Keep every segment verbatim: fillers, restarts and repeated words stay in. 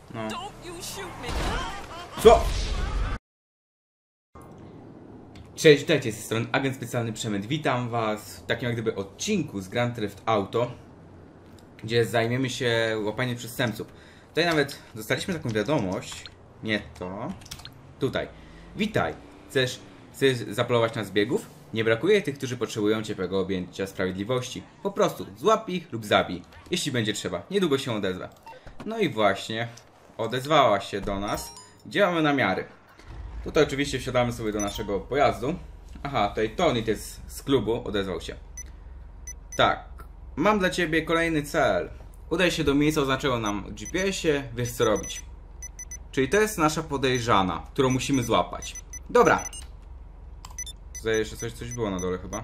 No. Co? Cześć, witajcie, z tej strony agent specjalny Przemyt. Witam was w takim jak gdyby odcinku z Grand Theft Auto, gdzie zajmiemy się łapaniem przestępców. Tutaj nawet dostaliśmy taką wiadomość. Nie to. Tutaj. Witaj. Chcesz, chcesz zapolować na zbiegów? Nie brakuje tych, którzy potrzebują ciepłego objęcia sprawiedliwości. Po prostu złap ich lub zabij, jeśli będzie trzeba. Niedługo się odezwę. No i właśnie odezwała się do nas. Działamy namiary. Tutaj oczywiście wsiadamy sobie do naszego pojazdu. Aha, tutaj Tony jest z klubu, odezwał się. Tak, mam dla ciebie kolejny cel. Udaj się do miejsca oznaczonego nam w G P S-ie, wiesz co robić. Czyli to jest nasza podejrzana, którą musimy złapać. Dobra. Tutaj jeszcze coś, coś było na dole chyba.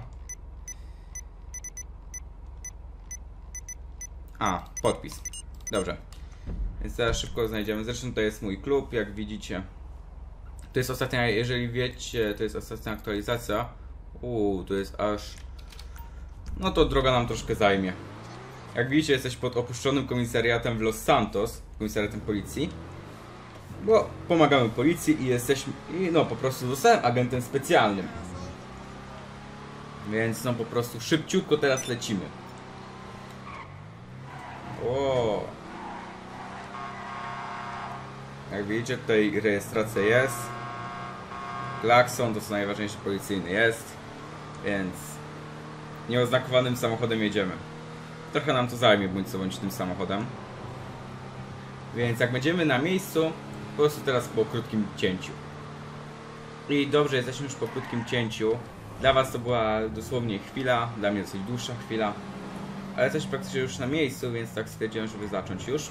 A, podpis. Dobrze. Więc teraz szybko znajdziemy. Zresztą to jest mój klub, jak widzicie. To jest ostatnia, jeżeli wiecie, to jest ostatnia aktualizacja. Uuu, to jest aż... No to droga nam troszkę zajmie. Jak widzicie, jesteś pod opuszczonym komisariatem w Los Santos, komisariatem policji. Bo pomagamy policji i jesteśmy... I no po prostu zostałem agentem specjalnym. Więc no po prostu szybciutko teraz lecimy. O. Jak widzicie, tutaj rejestracja jest. Klakson to co najważniejsze policyjny jest. Więc nieoznakowanym samochodem jedziemy. Trochę nam to zajmie bądź co bądź tym samochodem. Więc jak będziemy na miejscu, po prostu teraz po krótkim cięciu. I dobrze, jesteśmy już po krótkim cięciu. Dla was to była dosłownie chwila, dla mnie dosyć dłuższa chwila. Ale jesteśmy praktycznie już na miejscu, więc tak stwierdziłem, żeby zacząć już.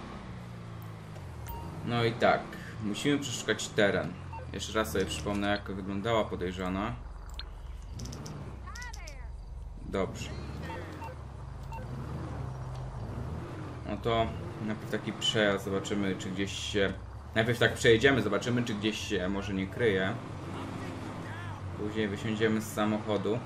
No i tak, musimy przeszukać teren. Jeszcze raz sobie przypomnę, jak wyglądała podejrzana. Dobrze. No to najpierw taki przejazd, zobaczymy czy gdzieś się... Najpierw tak przejedziemy, zobaczymy czy gdzieś się może nie kryje. Później wysiądziemy z samochodu.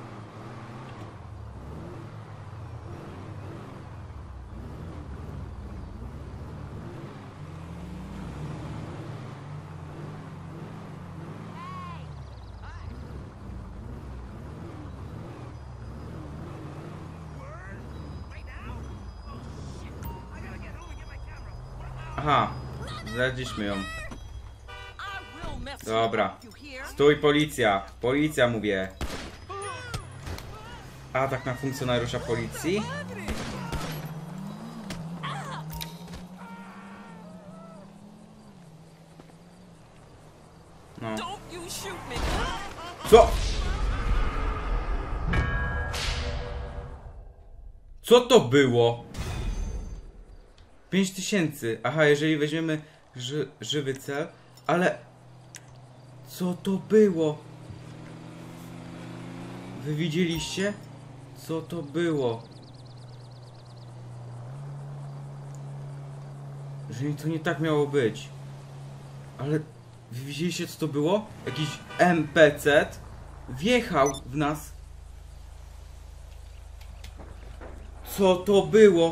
Aha, znaleźliśmy ją. Dobra. Stój, policja. Policja, mówię. Atak na funkcjonariusza policji. No. Co? Co to było? pięć tysięcy. Aha, jeżeli weźmiemy ży żywy cel. Ale... Co to było? Wy widzieliście? Co to było? Że to nie tak miało być. Ale... Wy widzieliście co to było? Jakiś N P C wjechał w nas. Co to było?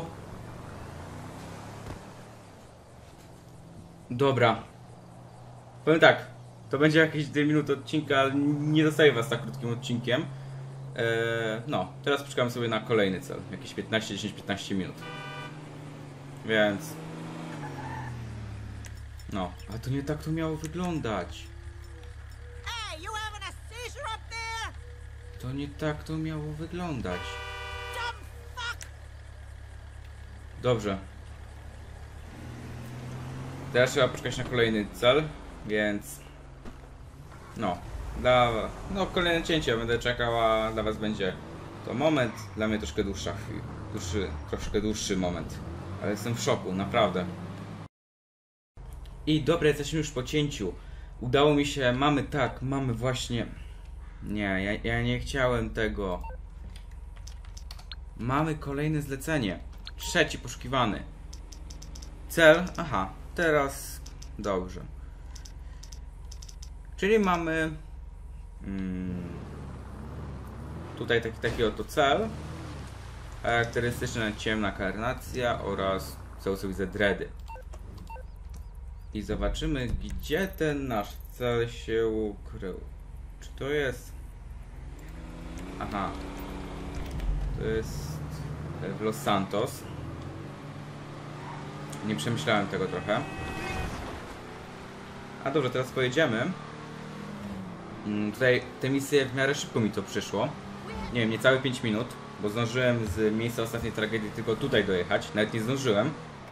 Dobra. Powiem tak, to będzie jakieś dwie minuty odcinka, ale nie zostaję was tak krótkim odcinkiem. Eee, no, teraz poczekam sobie na kolejny cel. Jakieś piętnaście, dziesięć, piętnaście minut. Więc... No, a to nie tak to miało wyglądać. To nie tak to miało wyglądać. Dobrze. Teraz trzeba poczekać na kolejny cel, więc... No, dla... No, kolejne cięcie, ja będę czekał, a dla was będzie to moment, dla mnie troszkę dłuższa chwila, dłuższy, troszkę dłuższy moment. Ale jestem w szoku, naprawdę. I dobra, jesteśmy już po cięciu. Udało mi się, mamy tak, mamy właśnie... Nie, ja, ja nie chciałem tego. Mamy kolejne zlecenie. Trzeci poszukiwany. Cel, aha. Teraz dobrze. Czyli mamy hmm, tutaj taki, taki oto cel. Charakterystyczna ciemna karnacja oraz co sobie widzę dready. I zobaczymy, gdzie ten nasz cel się ukrył. Czy to jest... Aha. To jest w Los Santos. Nie przemyślałem tego trochę. A dobrze, teraz pojedziemy. Tutaj te misje w miarę szybko mi to przyszło. Nie wiem, niecałe pięć minut, bo zdążyłem z miejsca ostatniej tragedii tylko tutaj dojechać. Nawet nie zdążyłem.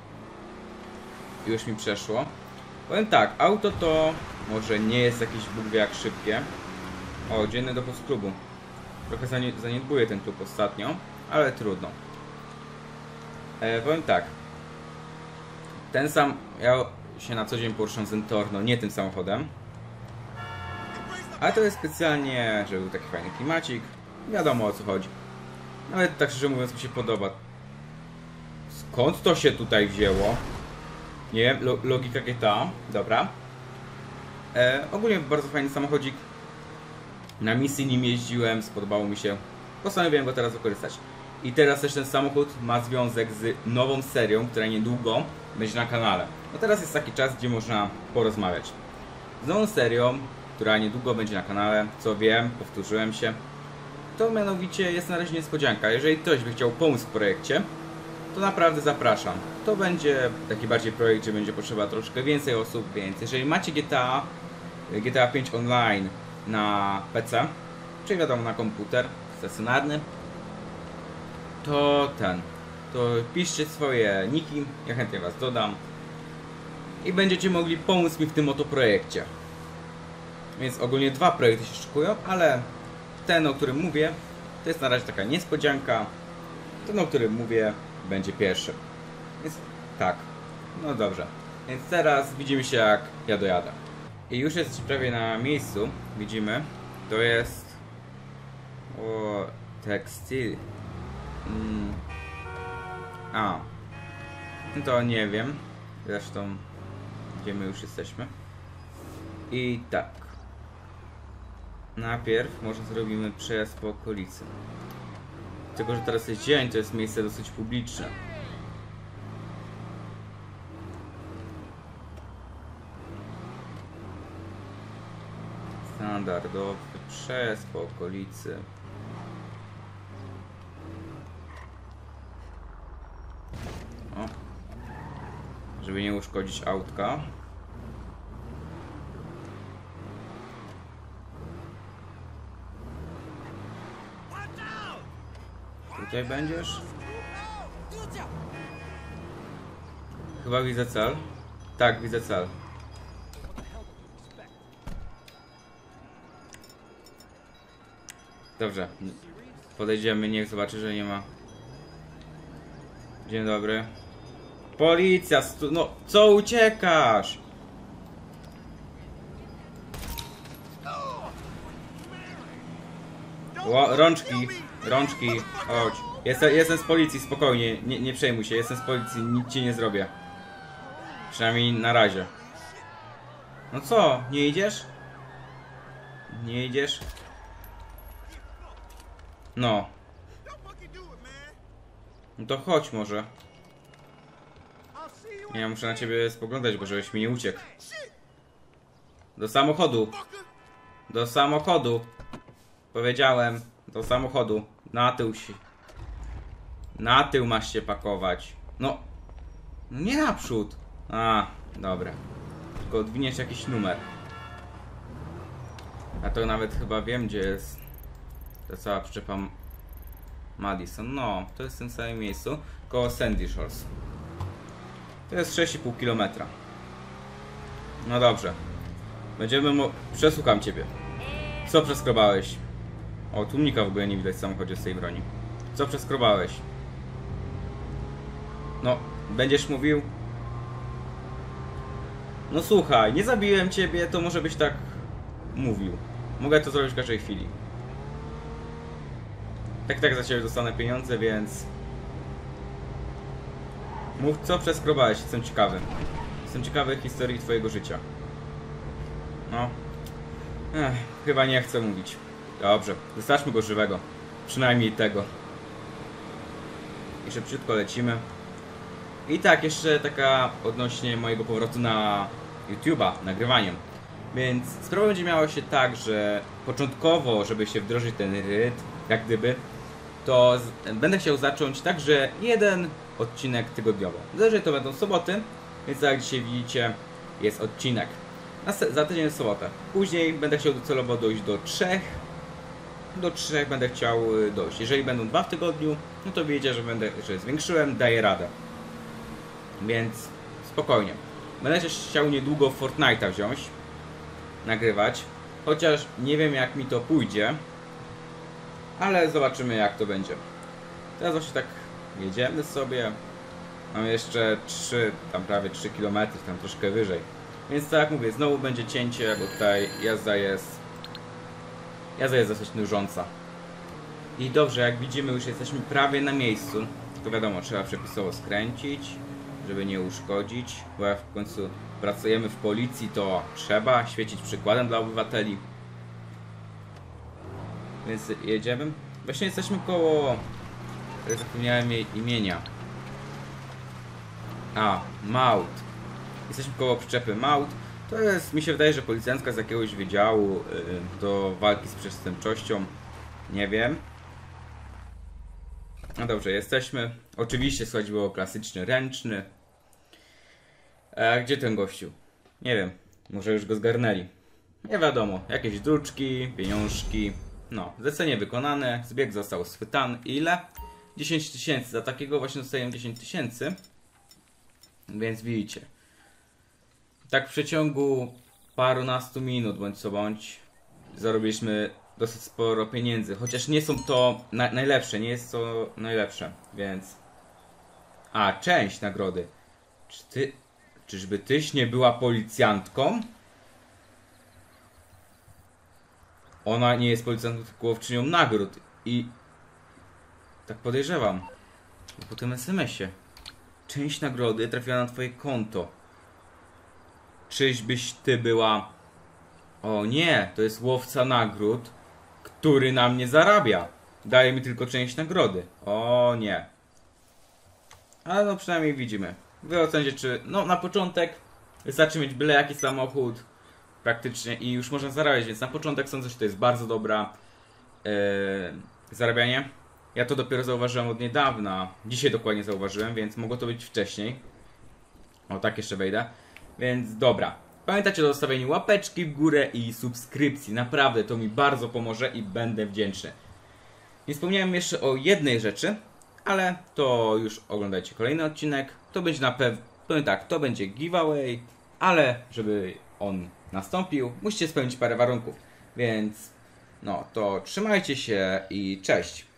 I już mi przeszło. Powiem tak, auto to może nie jest jakieś Bóg wie jak szybkie. O, dzienny dochód z klubu. Trochę zaniedbuję ten klub ostatnio, ale trudno. E, powiem tak. Ten sam, ja się na co dzień poruszam z Entorno, nie tym samochodem. Ale to jest specjalnie, żeby był taki fajny klimacik. Wiadomo o co chodzi. Nawet tak szczerze mówiąc mi się podoba. Skąd to się tutaj wzięło? Nie wiem, lo logika G T A. Dobra. E, ogólnie bardzo fajny samochodzik. Na misji nim jeździłem, spodobało mi się. Postanowiłem go teraz wykorzystać. I teraz też ten samochód ma związek z nową serią, która niedługo będzie na kanale. No teraz jest taki czas, gdzie można porozmawiać. Z nową serią, która niedługo będzie na kanale, co wiem, powtórzyłem się. To mianowicie jest na razie niespodzianka. Jeżeli ktoś by chciał pomóc w projekcie, to naprawdę zapraszam. To będzie taki bardziej projekt, gdzie będzie potrzeba troszkę więcej osób, więc jeżeli macie G T A, G T A pięć online na P C, czyli wiadomo na komputer stacjonarny, to ten, to piszcie swoje niki, ja chętnie was dodam i będziecie mogli pomóc mi w tym oto projekcie. Więc ogólnie dwa projekty się szykują, ale ten, o którym mówię, to jest na razie taka niespodzianka. Ten, o którym mówię, będzie pierwszy. Więc tak, no dobrze. Więc teraz widzimy się, jak ja dojadę. I już jest prawie na miejscu, widzimy. To jest... O, tekstyl. Mm. A. No to nie wiem. Zresztą, gdzie my już jesteśmy. I tak. Najpierw może zrobimy przejazd po okolicy. Tylko że teraz jest dzień, to jest miejsce dosyć publiczne. Standardowy przejazd po okolicy. O. Żeby nie uszkodzić autka. Tutaj będziesz? Chyba widzę cel. Tak, widzę cel. Dobrze. Podejdziemy, niech zobaczy, że nie ma. Dzień dobry. Policja! Stu... No, co uciekasz? Ło, rączki, rączki, chodź. Jestem, jestem z policji, spokojnie, nie, nie przejmuj się, jestem z policji, nic ci nie zrobię. Przynajmniej na razie. No co, nie idziesz? Nie idziesz? No. No to chodź może. Ja muszę na ciebie spoglądać, bo żebyś mi nie uciekł. Do samochodu. Do samochodu. Powiedziałem, do samochodu. Na tył się. Na tył masz się pakować. No. No nie naprzód. A, dobra. Tylko odwiniesz jakiś numer. A to nawet chyba wiem, gdzie jest ta cała przyczepa Madison. No, to jest w tym samym miejscu. Koło Sandy Shores. To jest sześć i pół kilometra. No dobrze. Będziemy mo... Przesłucham ciebie. Co przeskrobałeś? O, tłumnika w ogóle nie widać w samochodzie z tej broni. Co przeskrobałeś? No, będziesz mówił? No słuchaj, nie zabiłem ciebie, to może byś tak mówił. Mogę to zrobić w każdej chwili. Tak, tak za ciebie dostanę pieniądze, więc... Mów, co przeskrobałeś, jestem ciekawy. Jestem ciekawy historii twojego życia. No. Ech, chyba nie chcę mówić. Dobrze, zostawmy go żywego. Przynajmniej tego. I szybciutko lecimy. I tak, jeszcze taka odnośnie mojego powrotu na YouTube'a, nagrywaniem. Więc sprawa będzie miała się tak, że początkowo, żeby się wdrożyć ten rytm, jak gdyby, to z, będę chciał zacząć tak, że jeden odcinek tygodniowo. Zależy, to będą soboty, więc tak jak dzisiaj widzicie, jest odcinek. Na, za tydzień jest sobota. Później będę chciał docelowo dojść do trzech. Do trzech będę chciał dojść. Jeżeli będą dwa w tygodniu, no to wiecie, że będę, że zwiększyłem, daję radę. Więc spokojnie. Będę też chciał niedługo Fortnite'a wziąć, nagrywać. Chociaż nie wiem, jak mi to pójdzie, ale zobaczymy, jak to będzie. Teraz właśnie tak jedziemy sobie. Mam jeszcze trzy, tam prawie trzy kilometry, tam troszkę wyżej. Więc tak jak mówię, znowu będzie cięcie, bo tutaj jazda jest jazda jest dosyć nużąca. I dobrze, jak widzimy, już jesteśmy prawie na miejscu. To wiadomo, trzeba przepisowo skręcić, żeby nie uszkodzić, bo jak w końcu pracujemy w policji, to trzeba świecić przykładem dla obywateli. Więc jedziemy. Właśnie jesteśmy koło... Zapomniałem jej imienia. A, Maut. Jesteśmy koło przyczepy Maut. To jest, mi się wydaje, że policjantka z jakiegoś wydziału yy, do walki z przestępczością. Nie wiem. No dobrze, jesteśmy. Oczywiście chodziło o klasyczny ręczny. A gdzie ten gościu? Nie wiem. Może już go zgarnęli. Nie wiadomo. Jakieś druczki, pieniążki. No, zlecenie wykonane. Zbieg został schwytany. Ile? dziesięć tysięcy. Za takiego właśnie dostajemy dziesięć tysięcy. Więc widzicie. Tak w przeciągu parunastu minut, bądź co bądź, zarobiliśmy dosyć sporo pieniędzy. Chociaż nie są to na najlepsze, nie jest to najlepsze, więc... A, część nagrody. Czy ty... Czyżby tyś nie była policjantką? Ona nie jest policjantką, tylko łowczynią nagród. I... Tak podejrzewam. Po tym es em esie. Część nagrody trafiła na twoje konto. Czyżbyś ty była... O nie, to jest łowca nagród, który na mnie zarabia. Daje mi tylko część nagrody. O nie. Ale no przynajmniej widzimy. Wy ocenicie, czy... No na początek wystarczy mieć byle jaki samochód praktycznie i już można zarabiać, więc na początek sądzę, że to jest bardzo dobra yy, zarabianie. Ja to dopiero zauważyłem od niedawna. Dzisiaj dokładnie zauważyłem, więc mogło to być wcześniej. O, tak jeszcze wejdę. Więc dobra. Pamiętajcie o zostawieniu łapeczki w górę i subskrypcji. Naprawdę to mi bardzo pomoże i będę wdzięczny. Nie wspomniałem jeszcze o jednej rzeczy, ale to już oglądajcie kolejny odcinek. To będzie na pewno, powiem tak, to będzie giveaway, ale żeby on nastąpił, musicie spełnić parę warunków. Więc no to trzymajcie się i cześć.